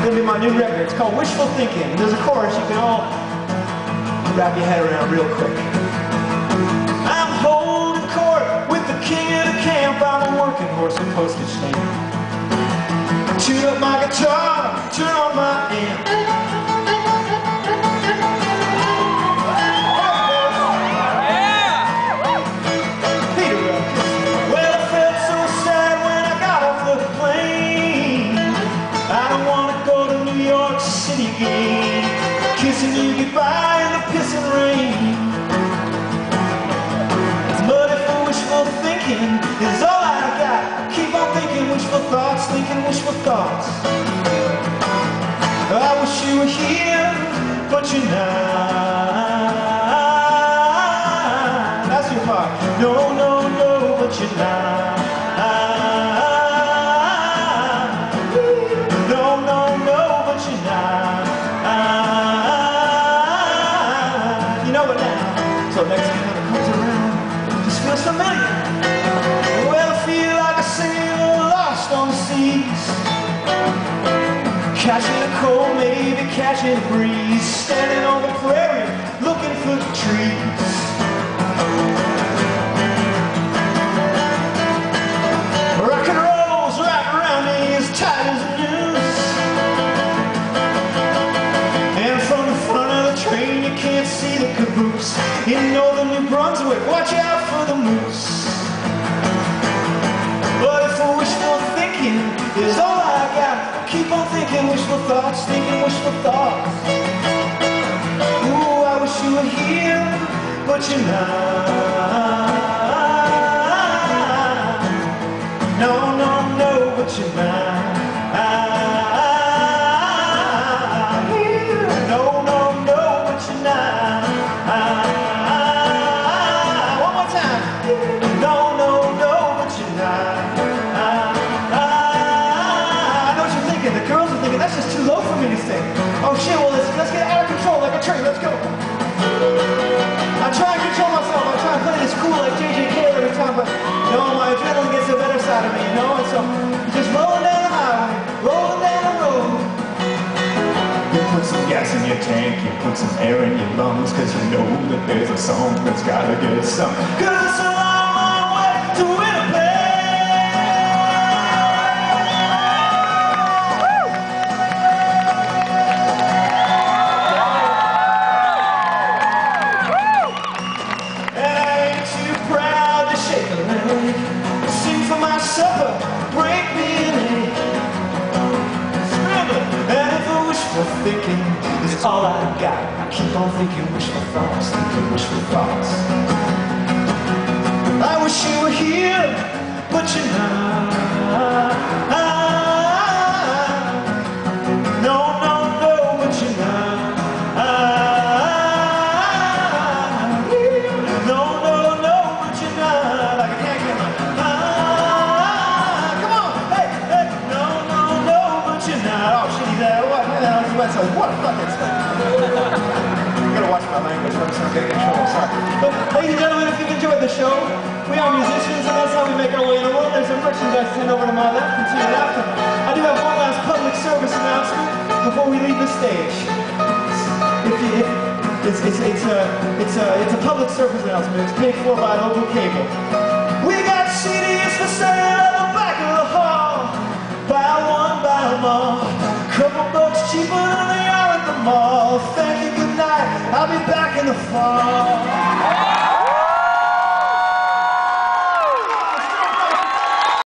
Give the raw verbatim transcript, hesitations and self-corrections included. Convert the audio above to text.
gonna be my new record. It's called Wishful Thinking. There's a chorus you can all wrap your head around real quick. I'm holding court with the king of the camp. I'm a working horse and postage stamp. Tune up my guitar, turn on my amp. Kissing you goodbye in the pissing rain. But if wishful thinking is all I got, keep on thinking wishful thoughts, thinking wishful thoughts. I wish you were here, but you're not. That's your part. No, no, no, but you're not. No, no, no, but you're not. So next time it comes around, it just feels familiar. Well, I feel like a sailor lost on the seas, catching a cold, maybe catching a breeze, standing on the prairie, looking for the trees. Rock and roll's right around me as tight as a noose, and from the front of the train you can't see the caboose. In northern New Brunswick, watch out for the moose. But if wishful thinking is all I got, keep on thinking wishful thoughts, thinking wishful thoughts. Ooh, I wish you were here, but you're not. No, no, no, but you're not. No, no, no, but you're not. That's just too low for me to sing. Oh shit, well let's, let's get out of control like a train, let's go. I try and control myself, I try and play this cool like J J Cale every time, but no, my adrenaline gets the better side of me, you know? And so, you're just rolling down the highway, rolling down the road. You put some gas in your tank, you put some air in your lungs, cause you know that there's a song that's gotta get us sung. Cause it's a long, long way to Winnipeg. Sing for my supper, break me an egg, scramble, and if the wishful thinking is all I got, I keep on thinking wishful thoughts, thinking wishful thoughts. I wish you were here, but you're not. No, no, no, but you're not. What a fucking stuff. I'm gonna watch my language, I'm just gonna get in trouble, sorry. But ladies and gentlemen, if you've enjoyed the show, we are musicians and that's how we make our way in the world. There's some merchandise sent over to my left and to your left. I do have one last public service announcement before we leave the stage. If you, if, it's, it's, it's, a, it's, a, it's a public service announcement. It's paid for by local cable. We got C Ds for sale at the back of the hall. Buy one, buy them all. Couple bucks cheaper than they are at the mall. Thank you, good night. I'll be back in the fall.